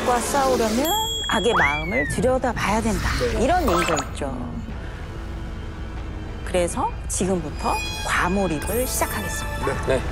악과 싸우려면 악의 마음을 들여다봐야 된다. 이런 얘기가 있죠. 그래서 지금부터 과몰입을 시작하겠습니다. 네.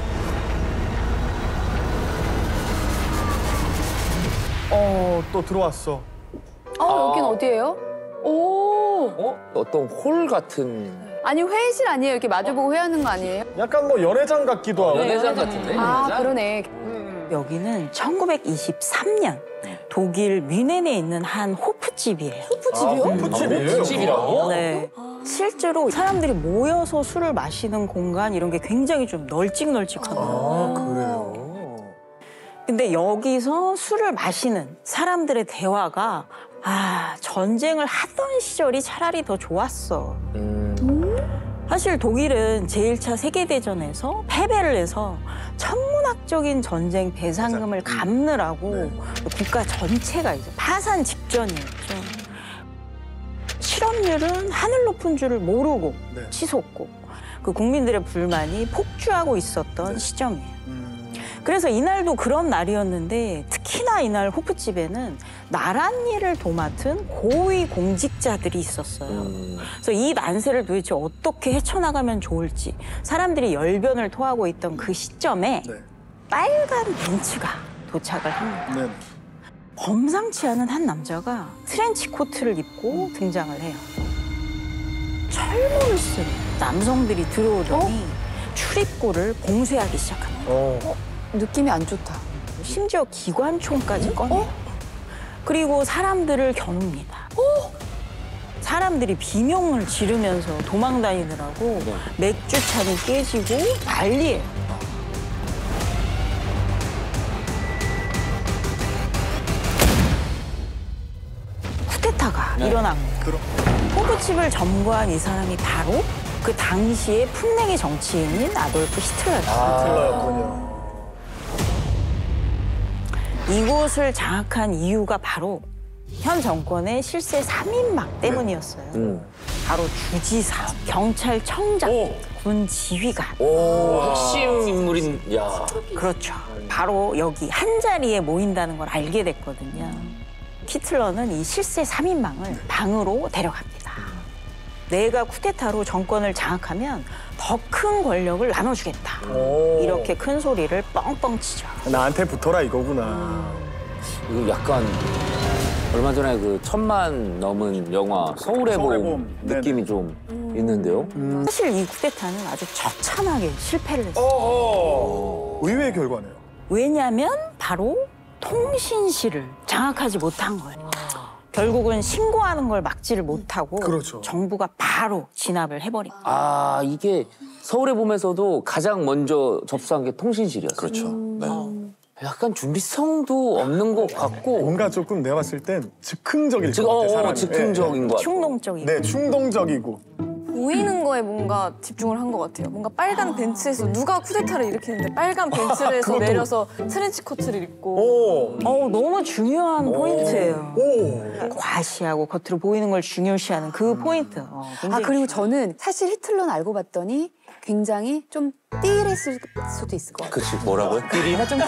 또 들어왔어. 여긴 어디예요? 오. 어떤 홀 같은 아니 회의실 아니에요? 이렇게 마주보고 회의하는 거 아니에요? 약간 뭐 연회장 같기도 하고. 연회장 같은데? 아 그러네. 여기는 1923년 독일 뮌헨에 있는 한 호프집이에요. 호프집이요? 호프집이에요? 집이라고? 네. 실제로 사람들이 모여서 술을 마시는 공간 이런 게 굉장히 좀 널찍널찍하더라고요. 그래요? 근데 여기서 술을 마시는 사람들의 대화가 전쟁을 하던 시절이 차라리 더 좋았어. 사실 독일은 제1차 세계대전에서 패배를 해서 천문학적인 전쟁 배상금을 갚느라고 국가 전체가 이제 파산 직전이었죠. 실업률은 하늘 높은 줄을 모르고 치솟고 그 국민들의 불만이 폭주하고 있었던 시점이에요. 그래서 이날도 그런 날이었는데 특히나 이날 호프집에는 나란 일을 도맡은 고위 공직자들이 있었어요. 그래서 이 난세를 도대체 어떻게 헤쳐나가면 좋을지 사람들이 열변을 토하고 있던 그 시점에 빨간 벤츠가 도착을 합니다. 범상치 않은 한 남자가 트렌치 코트를 입고 등장을 해요. 철모를 쓴 남성들이 들어오더니 출입구를 봉쇄하기 시작합니다. 느낌이 안 좋다. 심지어 기관총까지 꺼내요. 그리고 사람들을 겨눕니다. 사람들이 비명을 지르면서 도망 다니느라고 맥주잔이 깨지고 난리예요. 쿠데타가 일어난 거예요. 호프집을 점거한 이 사람이 바로 그 당시의 풍랭의 정치인인 아돌프 히틀러였어요. 히틀러였군요. 이곳을 장악한 이유가 바로 현 정권의 실세 3인막 때문이었어요. 바로 주지사, 경찰청장, 군 지휘관. 핵심 인물인, 야. 그렇죠. 바로 여기 한자리에 모인다는 걸 알게 됐거든요. 히틀러는 이 실세 3인방을 방으로 데려갑니다. 내가 쿠데타로 정권을 장악하면 더 큰 권력을 나눠주겠다. 이렇게 큰 소리를 뻥뻥 치죠. 나한테 붙어라 이거구나. 이거 약간 얼마 전에 그 1000만 넘은 영화 서울의 봄 느낌이 좀 있는데요. 사실 이 쿠데타는 아주 처참하게 실패를 했어요. 의외의 결과네요. 왜냐하면 바로 통신실을 장악하지 못한 거예요. 결국은 신고하는 걸 막지를 못하고 정부가 바로 진압을 해버린 거예요. 이게 서울의 봄에서도 가장 먼저 접수한 게 통신실이었어요. 그렇죠. 네. 약간 준비성도 없는 것 같고 뭔가 조금 내가 봤을 땐 즉흥적일 것 같아, 사람이. 즉흥적인 것 같아요. 충동적이고. 네, 충동적이고. 보이는 거에 뭔가 집중을 한 것 같아요. 뭔가 빨간 벤츠에서 누가 쿠데타를 일으키는데 빨간 벤츠에서 내려서 트렌치 코트를 입고 너무 중요한 포인트예요. 과시하고 겉으로 보이는 걸 중요시하는 그 포인트. 그리고 저는 사실 히틀러는 알고 봤더니 굉장히 좀 띠랬을 수도 있을 것 같아요. 그치, 뭐라고요? 내가 좀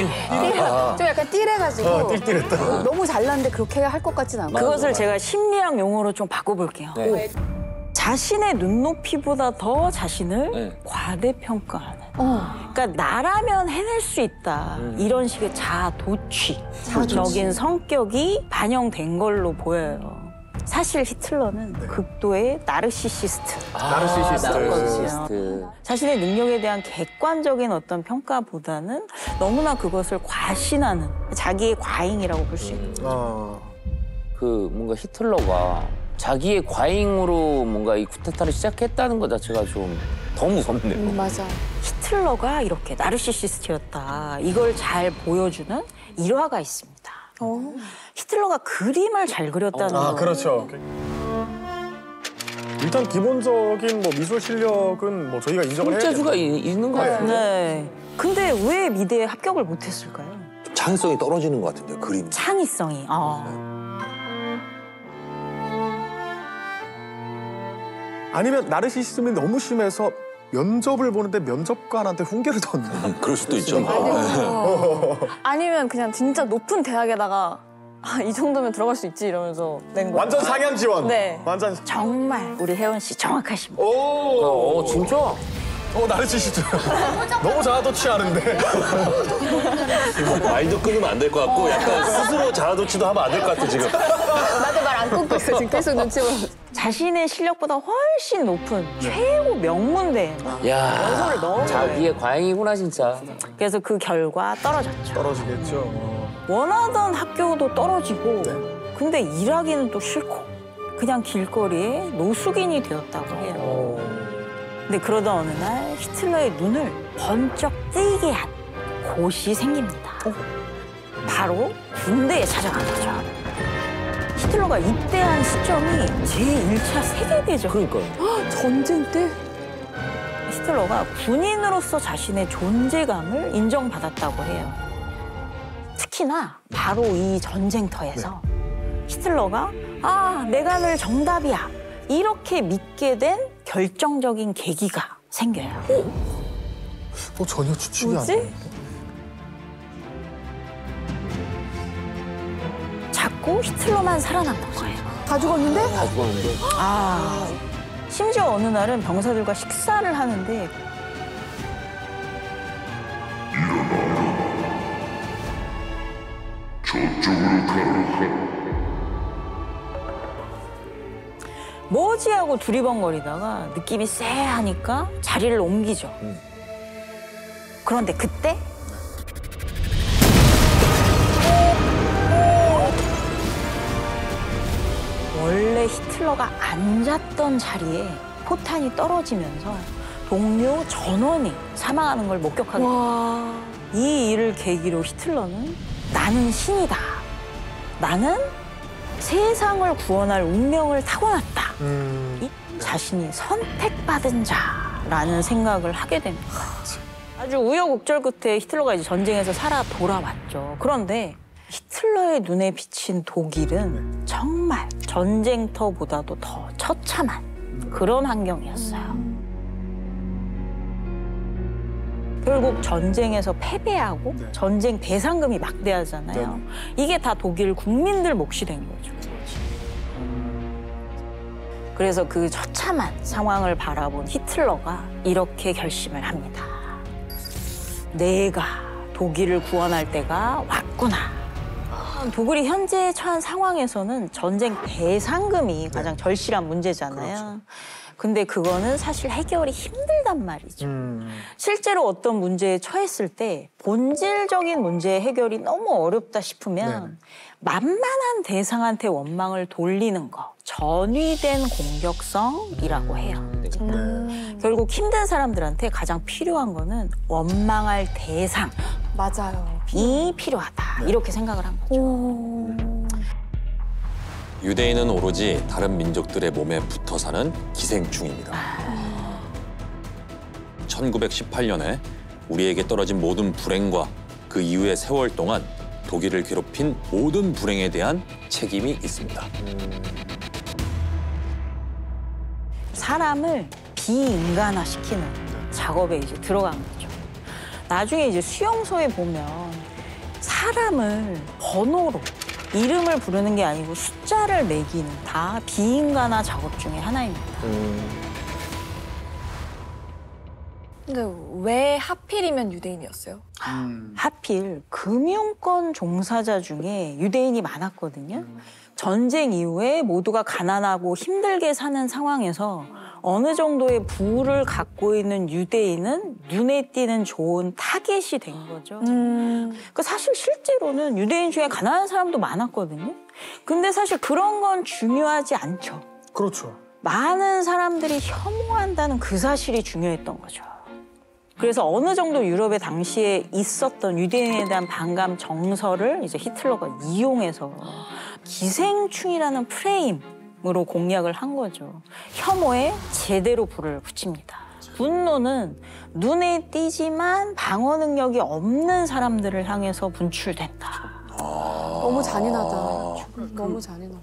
좀 약간 띠래가지고 띨띨했다. 너무 잘났는데 그렇게 할 것 같진 않고. 그것을 제가 심리학 용어로 좀 바꿔볼게요. 자신의 눈높이보다 더 자신을 과대평가하는. 그러니까 나라면 해낼 수 있다. 이런 식의 자아도취적인 성격이 반영된 걸로 보여요. 사실 히틀러는 극도의 나르시시스트. 나르시시스트. 자신의 능력에 대한 객관적인 어떤 평가보다는 너무나 그것을 과신하는 자기의 과잉이라고 볼 수 있죠. 그 뭔가 히틀러가 자기의 과잉으로 뭔가 이 쿠데타를 시작했다는 것 자체가 좀 더 무섭네요. 맞아. 히틀러가 이렇게 나르시시스트였다. 이걸 잘 보여주는 일화가 있습니다. 히틀러가 그림을 잘 그렸다는 거. 그렇죠. 일단 기본적인 뭐 미술 실력은 뭐 저희가 인정을 해야 돼요. 손재주가 있는 것 같아요. 네. 근데 왜 미대에 합격을 못했을까요? 좀 창의성이 떨어지는 것 같은데요, 그림. 창의성이. 아니면 나르시시즘이 너무 심해서 면접을 보는데 면접관한테 훈계를 뒀나? 그럴 수도 있죠. 아니면 그냥 진짜 높은 대학에다가 이 정도면 들어갈 수 있지 이러면서 낸 거. 완전 상향 지원. 네. 완전. 정말 우리 혜원 씨 정확하십니다. 진짜? 나르시시죠. 너무 자아도취하는데. 말도 끊으면 안 될 것 같고 약간 스스로 자아도취도 하면 안 될 것 같아 지금. 나도 말 안 끊고 있어. 지금 계속 눈치 보고. 자신의 실력보다 훨씬 높은 최고 명문대에 야, 원서를 넣은 자기의 과잉이구나 진짜. 그래서 그 결과 떨어졌죠. 떨어지겠죠. 원하던 학교도 떨어지고 근데 일하기는 또 싫고 그냥 길거리에 노숙인이 되었다고 해요. 근데 그러던 어느 날 히틀러의 눈을 번쩍 뜨이게 한 곳이 생깁니다. 바로 군대에 찾아간 거죠. 히틀러가 입대한 시점이 제1차 세계대전. 그러니까요. 전쟁 때? 히틀러가 군인으로서 자신의 존재감을 인정받았다고 해요. 특히나 바로 이 전쟁터에서 히틀러가 내가 늘 정답이야 이렇게 믿게 된 결정적인 계기가 생겨요. 전혀 추측이 안 뭐지? 되는데. 자꾸 히틀러만 살아남는 거예요. 다 죽었는데? 다 죽었는데. 심지어 어느 날은 병사들과 식사를 하는데 뭐지 하고 두리번거리다가 느낌이 쎄하니까 자리를 옮기죠. 그런데 그때 원래 히틀러가 앉았던 자리에 포탄이 떨어지면서 동료 전원이 사망하는 걸 목격하게 됩니다. 이 일을 계기로 히틀러는 나는 신이다. 나는 세상을 구원할 운명을 타고났다. 이 자신이 선택받은 자라는 생각을 하게 됩니다. 아주 우여곡절 끝에 히틀러가 이제 전쟁에서 살아 돌아왔죠. 그런데 히틀러의 눈에 비친 독일은 정말 전쟁터보다도 더 처참한 그런 환경이었어요. 결국 전쟁에서 패배하고 전쟁 배상금이 막대하잖아요. 이게 다 독일 국민들 몫이 된 거죠. 그래서 그 처참한 상황을 바라본 히틀러가 이렇게 결심을 합니다. 내가 독일을 구원할 때가 왔구나. 독일이 현재 처한 상황에서는 전쟁 배상금이 가장 절실한 문제잖아요. 근데 그거는 사실 해결이 힘들단 말이죠. 실제로 어떤 문제에 처했을 때 본질적인 문제의 해결이 너무 어렵다 싶으면 만만한 대상한테 원망을 돌리는 거, 전위된 공격성이라고 해요. 결국 힘든 사람들한테 가장 필요한 거는 원망할 대상이 맞아요. 필요하다. 이렇게 생각을 한 거죠. 유대인은 오로지 다른 민족들의 몸에 붙어 사는 기생충입니다. 1918년에 우리에게 떨어진 모든 불행과 그 이후의 세월 동안 독일을 괴롭힌 모든 불행에 대한 책임이 있습니다. 사람을 비인간화시키는 작업에 이제 들어간 거죠. 나중에 이제 수용소에 보면 사람을 번호로 이름을 부르는 게 아니고 숫자를 매기는 다 비인간화 작업 중에 하나입니다. 근데 왜 하필이면 유대인이었어요? 하필 금융권 종사자 중에 유대인이 많았거든요. 전쟁 이후에 모두가 가난하고 힘들게 사는 상황에서 어느 정도의 부를 갖고 있는 유대인은 눈에 띄는 좋은 타겟이 된 거죠. 그러니까 사실 실제로는 유대인 중에 가난한 사람도 많았거든요. 근데 사실 그런 건 중요하지 않죠. 그렇죠. 많은 사람들이 혐오한다는 그 사실이 중요했던 거죠. 그래서 어느 정도 유럽에 당시에 있었던 유대인에 대한 반감 정서를 이제 히틀러가 이용해서 기생충이라는 프레임으로 공략을 한 거죠. 혐오에 제대로 불을 붙입니다. 분노는 눈에 띄지만 방어 능력이 없는 사람들을 향해서 분출된다. 너무 잔인하다. 너무 잔인하다.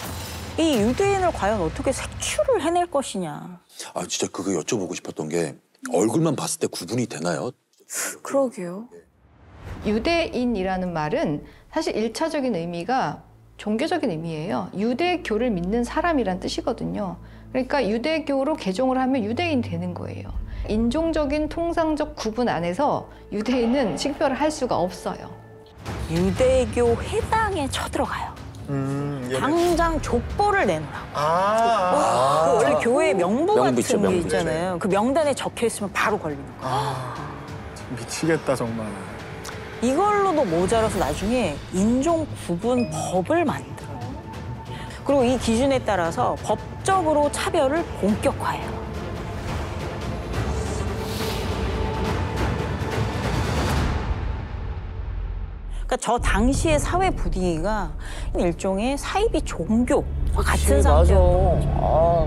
이 유대인을 과연 어떻게 색출을 해낼 것이냐. 진짜 그거 여쭤보고 싶었던 게 얼굴만 봤을 때 구분이 되나요? 그러게요. 유대인이라는 말은 사실 1차적인 의미가 종교적인 의미예요. 유대교를 믿는 사람이란 뜻이거든요. 그러니까 유대교로 개종을 하면 유대인이 되는 거예요. 인종적인 통상적 구분 안에서 유대인은 식별을 할 수가 없어요. 유대교 회당에 쳐들어가요. 당장 족보를 내놓으라고. 원래 교회 명부 명부 있죠, 같은 게 명부. 있잖아요. 그 명단에 적혀 있으면 바로 걸리는 거예요. 미치겠다 정말. 이걸로도 모자라서 나중에 인종 구분 법을 만들어요. 그리고 이 기준에 따라서 법적으로 차별을 본격화해요. 그러니까 저 당시의 사회 분위기가 일종의 사이비 종교와 같은 맞아. 상태였던 거죠. 아.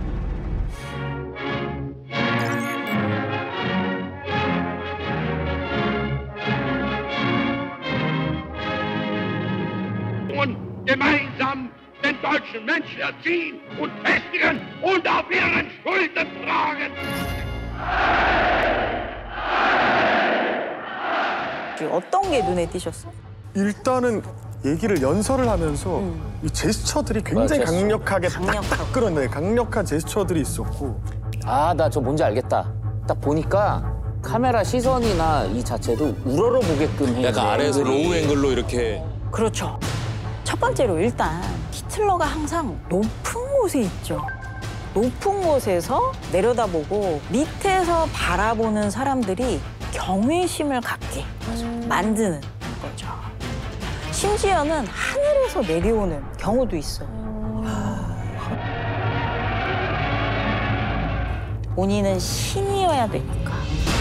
Gemeinsam den deutschen Menschen erziehen und festigen und auf ihren Schultern tragen. 어떤 게 눈에 띄셨어? 일단은 얘기를 연설을 하면서 이 제스처들이 굉장히 제스처. 강력하게 강력하고. 딱딱 끌어내. 강력한 제스처들이 있었고. 아, 나 저 뭔지 알겠다. 딱 보니까 카메라 시선이나 이 자체도 우러러 보게끔 해. 약간 아래에서 로우 앵글로 이렇게. 그렇죠. 첫 번째로 일단 히틀러가 항상 높은 곳에 있죠. 높은 곳에서 내려다보고 밑에서 바라보는 사람들이 경외심을 갖게 만드는 거죠. 심지어는 하늘에서 내려오는 경우도 있어요. 본인은 신이어야 되니까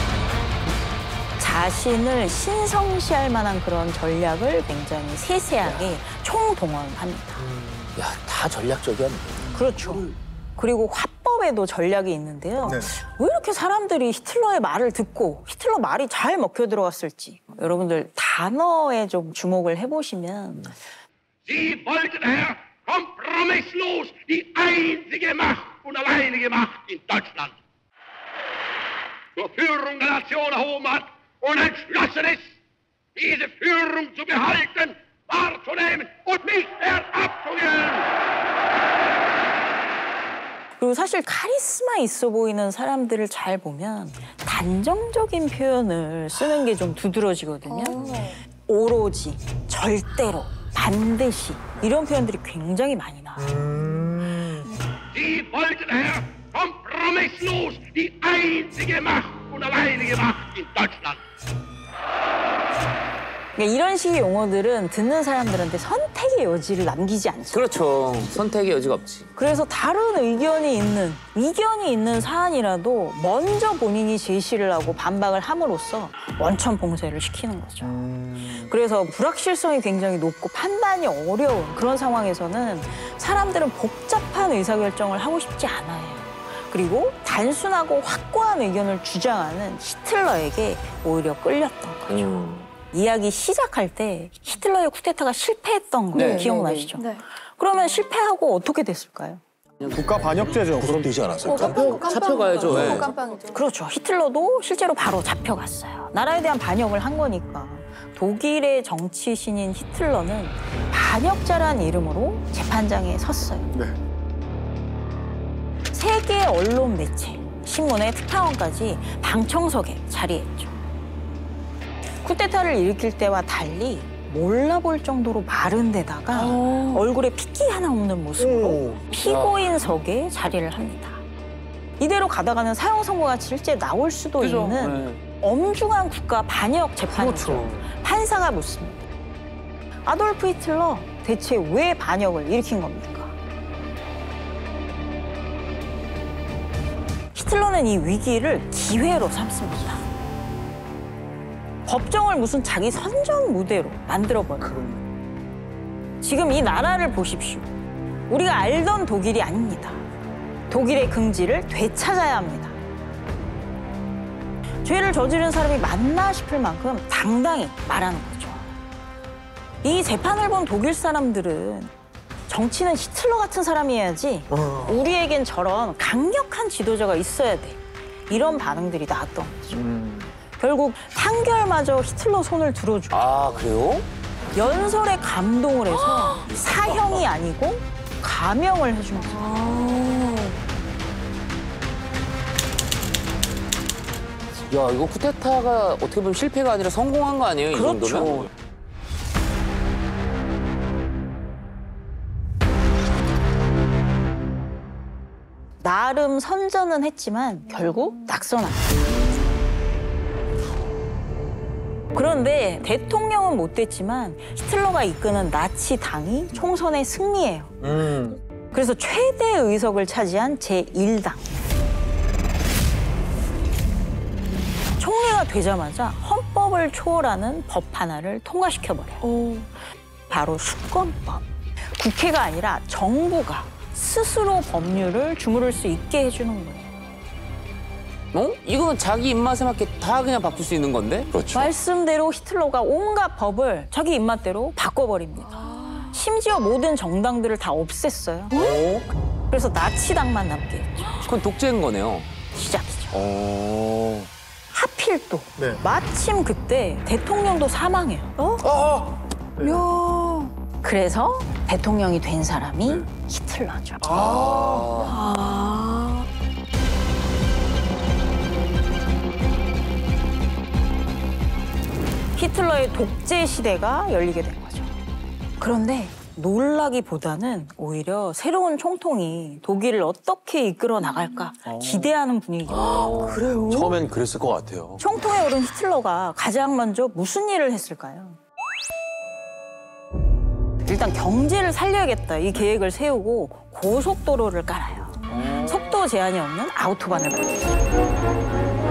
자신을 신성시할 만한 그런 전략을 굉장히 세세하게 총동원합니다. 야, 다 전략적이야. 그렇죠. 그리고 화법에도 전략이 있는데요. 네. 왜 이렇게 사람들이 히틀러의 말을 듣고 히틀러 말이 잘 먹혀 들어갔을지 여러분들 단어에 좀 주목을 해보시면 Sie wollten, Herr, kompromisslos die einzige Macht und alleinige Macht in Deutschland zur Führung der Nation erhoben hat und entschlossen ist, diese Führung zu behalten, wahrzunehmen und nicht mehr abzugeben. 그리고 사실 카리스마 있어 보이는 사람들을 잘 보면 단정적인 표현을 쓰는 게 좀 두드러지거든요. 오로지, 절대로, 반드시 이런 표현들이 굉장히 많이 나와요. Sie wollten, Herr, kompromisslos die einzige Macht und alleinige Macht in Deutschland. 그러니까 이런 식의 용어들은 듣는 사람들한테 선택의 여지를 남기지 않죠. 그렇죠. 선택의 여지가 없지. 그래서 다른 이견이 있는 사안이라도 먼저 본인이 제시를 하고 반박을 함으로써 원천 봉쇄를 시키는 거죠. 그래서 불확실성이 굉장히 높고 판단이 어려운 그런 상황에서는 사람들은 복잡한 의사결정을 하고 싶지 않아요. 그리고 단순하고 확고한 의견을 주장하는 히틀러에게 오히려 끌렸던 거죠. 이야기 시작할 때 히틀러의 쿠데타가 실패했던 거 네. 기억나시죠? 네. 그러면 실패하고 어떻게 됐을까요? 국가 반역죄죠. 그럼 되지 않았을까? 잡혀가야죠. 네. 깜빵이죠. 그렇죠. 히틀러도 실제로 바로 잡혀갔어요. 나라에 대한 반역을 한 거니까. 독일의 정치신인 히틀러는 반역자란 이름으로 재판장에 섰어요. 네. 세계 언론 매체, 신문의 특파원까지 방청석에 자리했죠. 쿠데타를 일으킬 때와 달리 몰라볼 정도로 마른 데다가 얼굴에 핏기 하나 없는 모습으로 피고인석에 자리를 합니다. 이대로 가다가는 사형 선고가 실제 나올 수도 있는 엄중한 국가 반역 재판이죠. 그렇죠. 판사가 묻습니다. 아돌프 히틀러 대체 왜 반역을 일으킨 겁니까? 히틀러는 이 위기를 기회로 삼습니다. 법정을 무슨 자기 선전 무대로 만들어버려요. 지금 이 나라를 보십시오. 우리가 알던 독일이 아닙니다. 독일의 긍지를 되찾아야 합니다. 죄를 저지른 사람이 맞나 싶을 만큼 당당히 말하는 거죠. 이 재판을 본 독일 사람들은 정치는 히틀러 같은 사람이 해야지 우리에겐 저런 강력한 지도자가 있어야 돼. 이런 반응들이 나왔던 거죠. 결국 판결마저 히틀러 손을 들어주고 아, 그래요? 연설에 감동을 해서 사형이 아니고 감형을 해준 거예요. 야, 이거 쿠데타가 어떻게 보면 실패가 아니라 성공한 거 아니에요? 이 그렇죠. 정도면? 나름 선전은 했지만 결국 낙선합니다. 그런데 대통령은 못 됐지만 히틀러가 이끄는 나치 당이 총선에 승리해요. 그래서 최대 의석을 차지한 제1당. 총리가 되자마자 헌법을 초월하는 법 하나를 통과시켜버려요. 바로 수권법. 국회가 아니라 정부가 스스로 법률을 주무를 수 있게 해주는 거예요. 어? 이거는 자기 입맛에 맞게 다 그냥 바꿀 수 있는 건데? 그렇죠. 말씀대로 히틀러가 온갖 법을 자기 입맛대로 바꿔버립니다. 심지어 모든 정당들을 다 없앴어요. 그래서 나치당만 남게 했죠. 그건 독재인 거네요. 시작이죠. 오. 하필 또 네. 마침 그때 대통령도 사망해요. 이야. 그래서 대통령이 된 사람이 히틀러죠. 히틀러의 독재 시대가 열리게 된 거죠. 그런데 놀라기보다는 오히려 새로운 총통이 독일을 어떻게 이끌어 나갈까 기대하는 분위기예요. 그래요? 처음엔 그랬을 것 같아요. 총통에 오른 히틀러가 가장 먼저 무슨 일을 했을까요? 일단 경제를 살려야겠다 이 계획을 세우고 고속도로를 깔아요. 속도 제한이 없는 아우토반을 만들어요.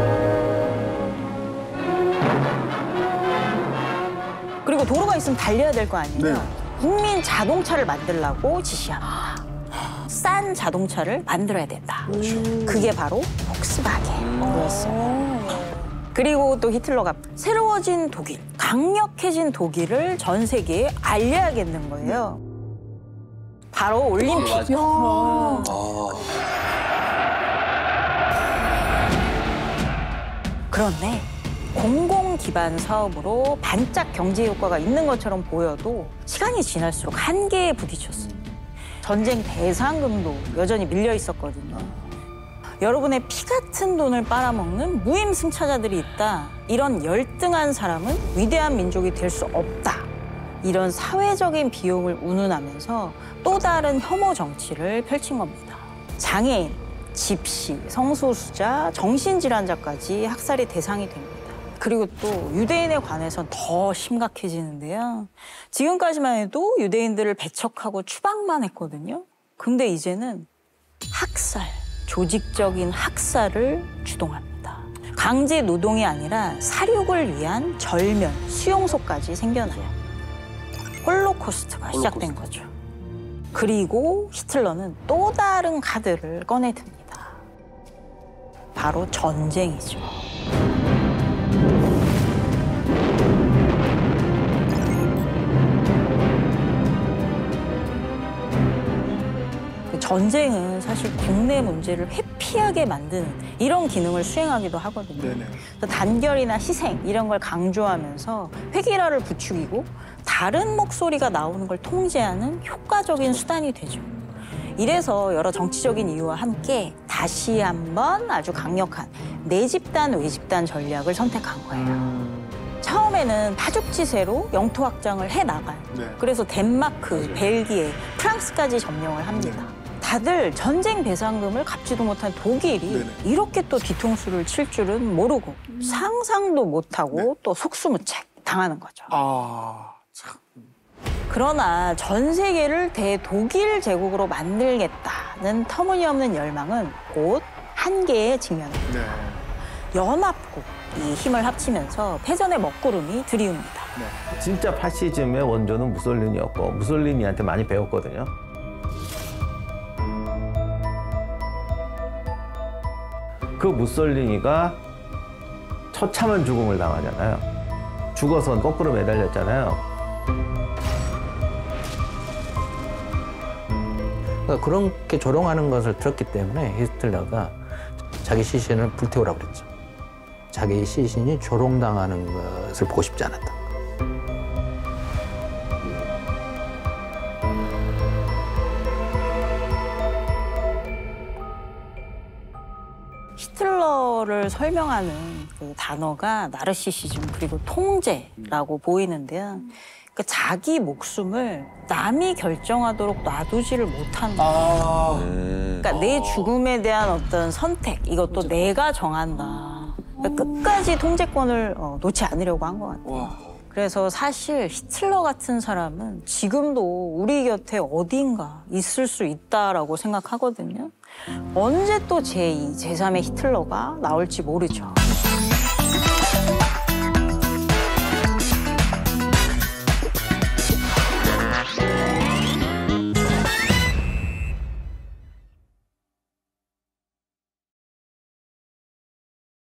그리고 도로가 있으면 달려야 될 거 아니에요. 네. 국민 자동차를 만들라고 지시합니다. 싼 자동차를 만들어야 된다. 그게 바로 폭스바겐이었어요. 그리고 또 히틀러가 새로워진 독일, 강력해진 독일을 전 세계에 알려야겠는 거예요. 바로 올림픽. 그런데 공공 기반 사업으로 반짝 경제 효과가 있는 것처럼 보여도 시간이 지날수록 한계에 부딪혔어요. 전쟁 배상금도 여전히 밀려 있었거든요. 여러분의 피 같은 돈을 빨아먹는 무임승차자들이 있다. 이런 열등한 사람은 위대한 민족이 될 수 없다. 이런 사회적인 비용을 운운하면서 또 다른 혐오 정치를 펼친 겁니다. 장애인, 집시, 성소수자, 정신질환자까지 학살의 대상이 됩니다. 그리고 또 유대인에 관해선 더 심각해지는데요. 지금까지만 해도 유대인들을 배척하고 추방만 했거든요. 근데 이제는 학살, 조직적인 학살을 주동합니다. 강제 노동이 아니라 사륙을 위한 절면, 수용소까지 생겨나요. 홀로코스트가 시작된 거죠. 그리고 히틀러는 또 다른 카드를 꺼내듭니다. 바로 전쟁이죠. 전쟁은 사실 국내 문제를 회피하게 만드는 이런 기능을 수행하기도 하거든요. 네네. 그래서 단결이나 희생 이런 걸 강조하면서 획일화를 부추기고 다른 목소리가 나오는 걸 통제하는 효과적인 수단이 되죠. 이래서 여러 정치적인 이유와 함께 다시 한번 아주 강력한 내집단, 외집단 전략을 선택한 거예요. 처음에는 파죽지세로 영토 확장을 해나가요. 네. 그래서 덴마크, 벨기에, 프랑스까지 점령을 합니다. 다들 전쟁 배상금을 갚지도 못한 독일이 네네. 이렇게 또 뒤통수를 칠 줄은 모르고 상상도 못하고 또 속수무책 당하는 거죠. 참. 그러나 전 세계를 대독일 제국으로 만들겠다는 터무니없는 열망은 곧 한계에 직면합니다. 네. 연합국이 힘을 합치면서 패전의 먹구름이 들이웁니다. 진짜 파시즘의 원조는 무솔리니였고 무솔리니한테 많이 배웠거든요. 그 무솔리니가 처참한 죽음을 당하잖아요. 죽어서 거꾸로 매달렸잖아요. 그러니까 그렇게 조롱하는 것을 들었기 때문에 히틀러가 자기 시신을 불태우라고 그랬죠. 자기 시신이 조롱당하는 것을 보고 싶지 않았다. 히틀러를 설명하는 그 단어가 나르시시즘 그리고 통제라고 보이는데요. 그러니까 자기 목숨을 남이 결정하도록 놔두지를 못하는 거예요. 그러니까 내 죽음에 대한 어떤 선택, 이것도 내가 정한다. 그러니까 끝까지 통제권을 놓지 않으려고 한 것 같아요. 그래서 사실 히틀러 같은 사람은 지금도 우리 곁에 어딘가 있을 수 있다라고 생각하거든요. 언제 또 제2, 제3의 히틀러가 나올지 모르죠.